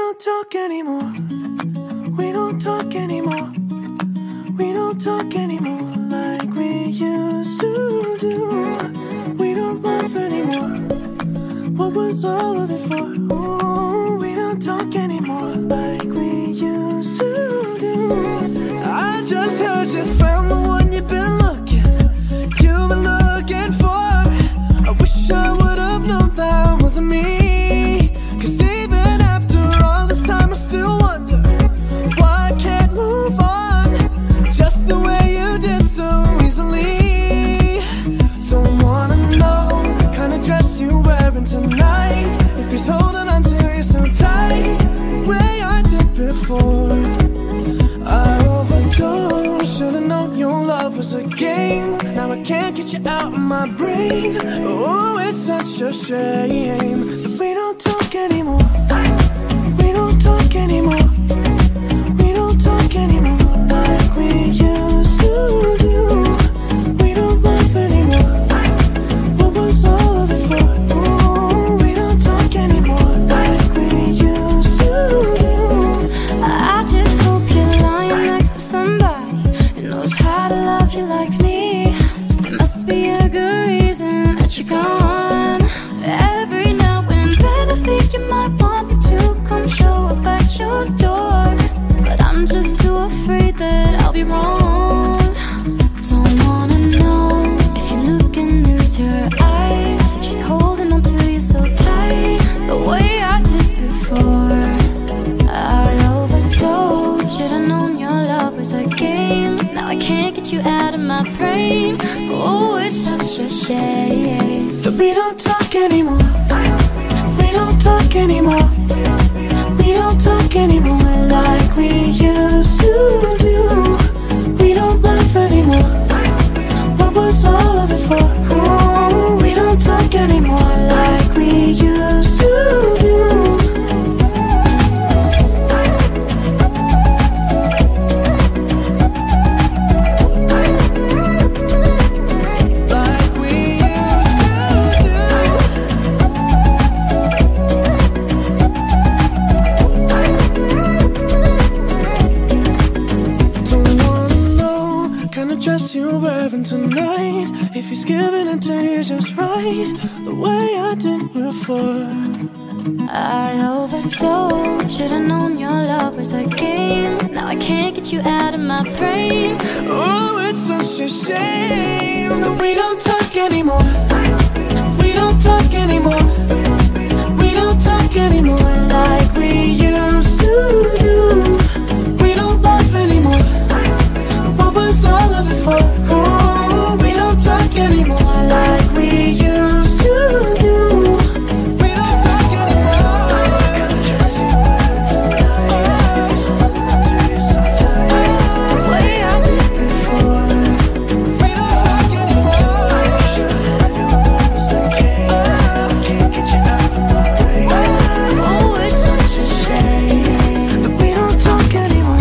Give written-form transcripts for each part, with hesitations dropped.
don't talk anymore. We don't talk anymore. We don't talk anymore like we used to do. We don't laugh anymore. What was all of it for? Ooh, we don't talk anymore like we used to do. I just heard you found the one you've been looking for. I wish I would have known that wasn't me. Cause even after all this time I still wonder why I can't move on just the way you did so easily. Don't wanna know the kind of dress you're wearing tonight, if he's holding on to you so tight the way I did before. I overdosed, should've known your love was a game. Now I can't get you out of my brain. Oh, it's such a shame that we don't talk anymore. We don't talk anymore. We don't talk anymore like we used to do. We don't laugh anymore. What was all of it for? Oh, we don't talk anymore like we used to do. I just hope you're lying next to somebody who knows how to love you like me. There must be a good reason that you're gone. Every now and then I think you might want me to come show up at your door, but I'm just too afraid that I'll be wrong. Don't wanna know if you're looking into her eyes, if she's holding on to you so tight the way I did before. I overdosed, should've known your love was a game. Now I can't get you out of my brain. Oh, it's such a shame that we don't talk anymore. We don't talk anymore. We don't talk anymore like we used to do. We don't laugh anymore. What was all of it for? Oh, we don't talk anymore like we used to do. You're wearing tonight, if he's giving it to you just right the way I did before. I overdosed, should've known your love was a game. Now I can't get you out of my brain. Oh, it's such a shame that we don't talk anymore. We don't talk anymore. We don't talk anymore like we used to do. We don't laugh anymore. What was all of it for? Oh, we don't talk anymore like we used to do. We don't talk anymore. The way I did before. We don't talk anymore. Can't get you out of my brain. Oh, it's such a shame that we don't talk anymore.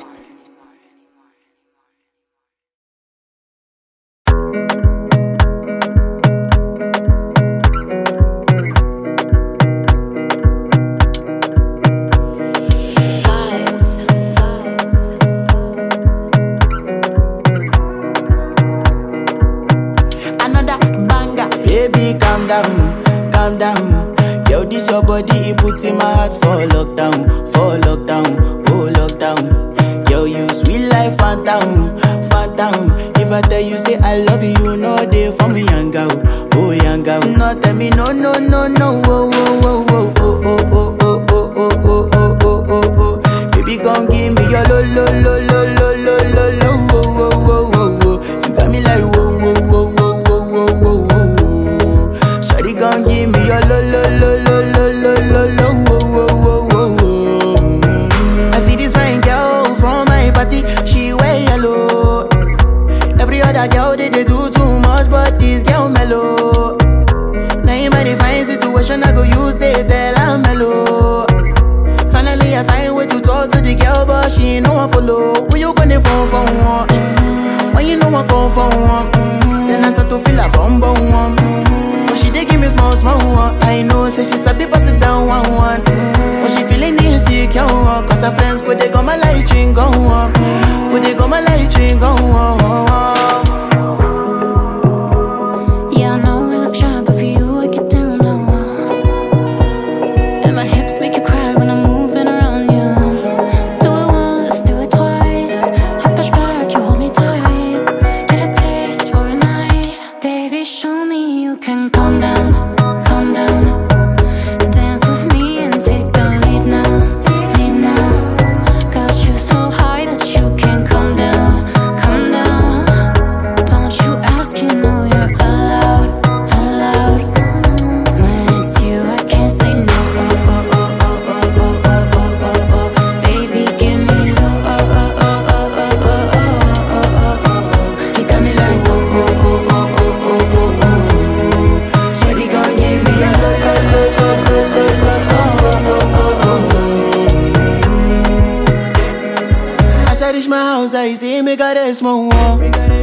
Calm down, yo, this your body, it puts in my heart for lockdown, oh lockdown. Yo, you sweet life, phantom, phantom. If I tell you say I love you, no day for me, young girl, oh young girl. No tell me no, no, no, no, oh, oh, oh, oh, oh, oh, oh, oh, oh, oh, oh, oh, oh, oh. Baby, gon' give me your lo, lo, lo, lo, lo, lo, lo, lo, oh, oh, oh, oh, oh. You got me like whoa, whoa, whoa, whoa, whoa, whoa, whoa. Gon' give me your lo lo lo lo lo lo lo lo wo wo wo wo wo. I see this fine girl from my party, she wear yellow. Every other girl they do too much, but this girl mellow. Now in my divine situation, I go use they like you, cause her friends go they come my light ring go on. Go they come my light ring go on. Yeah, I know we look shy, but for you I get down low. And my hips make you cry when I'm moving around you. Do it once, do it twice. I push back, you hold me tight. Get a taste for a night. Baby, show me you can calm down, calm down. Dance with me and take the lead now, lead now. Got you so high that you can't come down, come down. Don't you ask, you know you're allowed, allowed. When it's you, I can't say no. Oh, oh, oh, oh, oh, oh, oh, oh, oh, oh. Baby, give me low. Oh, oh, oh, oh, oh, oh, oh, oh, oh, oh. You got me like oh, oh, oh, oh, oh, oh, oh, oh. Shawty gon' give me a lo lo lo lo lo lo lo oh oh oh oh. As I reach my house, I see me got a small wall.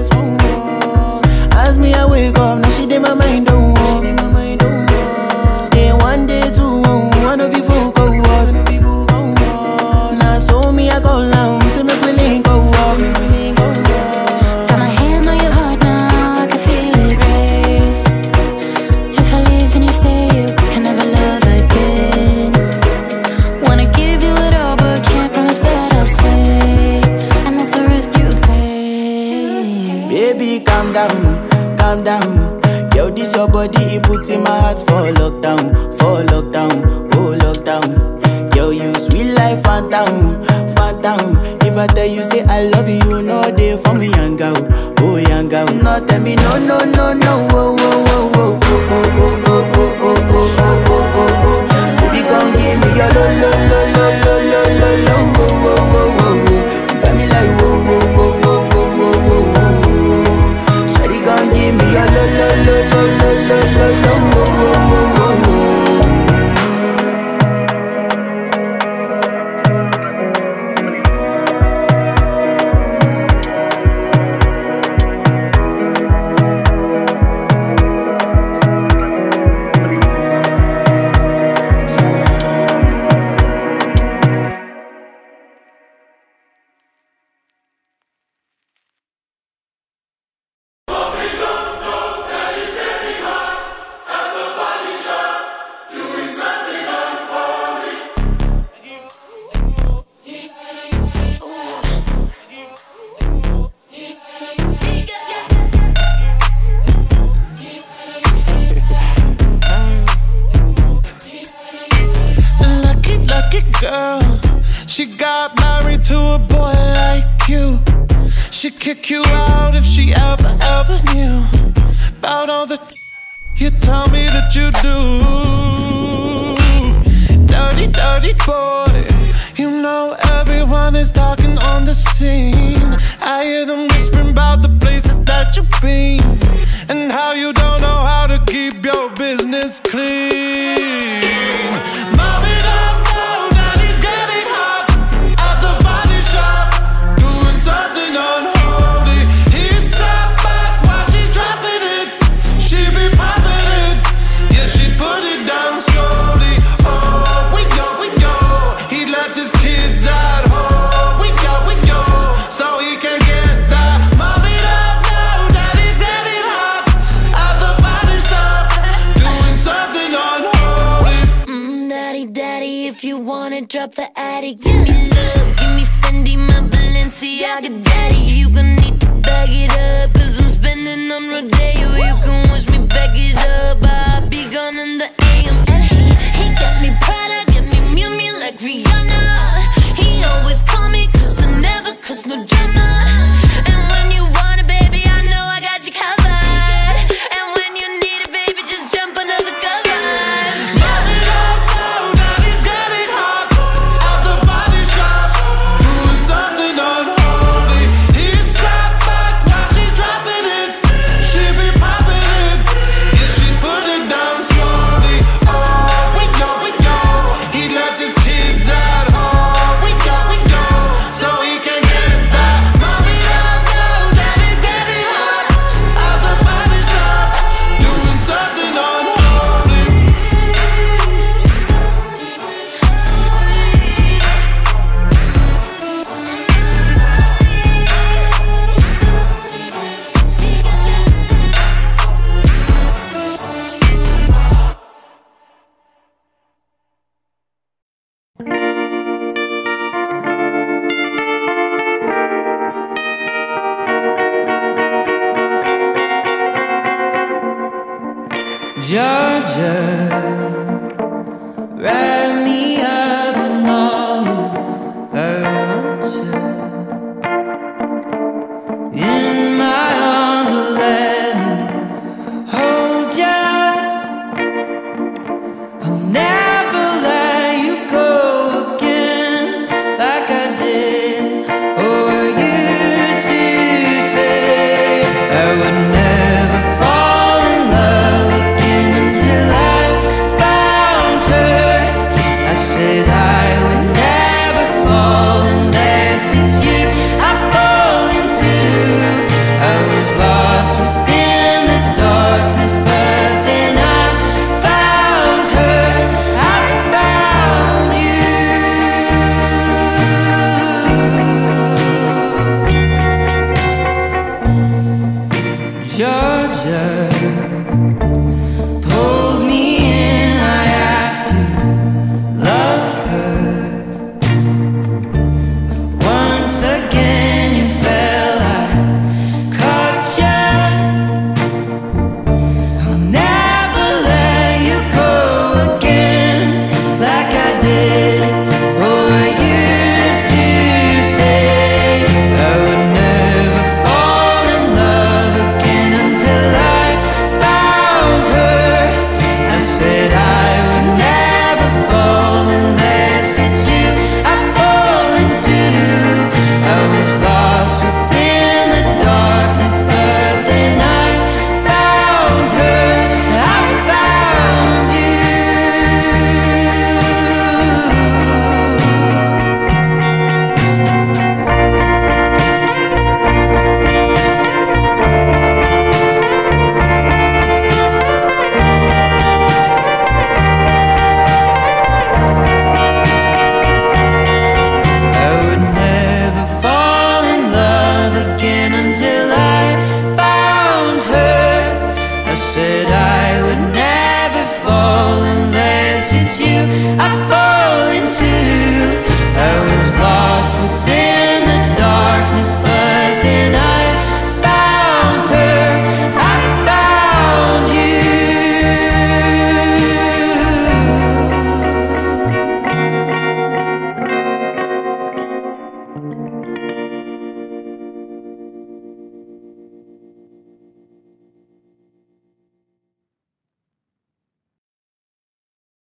As me I wake up, now she did my mind don't walk. Then one day two, one of you folk go was. Now so me I go down, see me willing go walk. Got my hand on your heart now, I can feel it race. If I leave, then you say you can never love again. Wanna give you it all, but can't promise that I'll stay. And that's the risk you take. Baby, calm down, calm down. Yo, this your body, it puts in my heart for lockdown, oh lockdown. Yo, you sweet life, phantom, phantom. If I tell you say I love you, no day for me, young girl, oh young girl. No, tell me no, no, no, no, oh, oh, oh, oh, oh, oh, oh, oh, oh, oh, oh, oh, oh, oh. Baby, gon' give me your lo, lo, lo, lo, lo, lo, lo, lo, oh, oh, oh, oh, oh. You got me like whoa, whoa, whoa, whoa, whoa, whoa, whoa, whoa. Shawty gon' give me your lo, lo, lo, lo, lo, lo, lo, lo, oh, oh, oh, oh, oh. Girl, she got married to a boy like you. She'd kick you out if she ever knew about all the you tell me that you do. Dirty, dirty boy. You know everyone is talking on the scene. I hear them whispering about the places that you've been and how you don't know how to keep your business clean. Mommy, don't go. Drop the attic, give me love, give me Fendi, my Balenciaga daddy. You gon' need to bag it up, cause I'm spending on Rodeo. You can wish me back it up, I'll be gone in the AM. And he got me Prada, got me Miu Miu like Rihanna. He always call me cause I never cause no drama. And when you want it, baby, I know I got you covered. And when you need it, baby, just jump under the covers. Put it Georgia.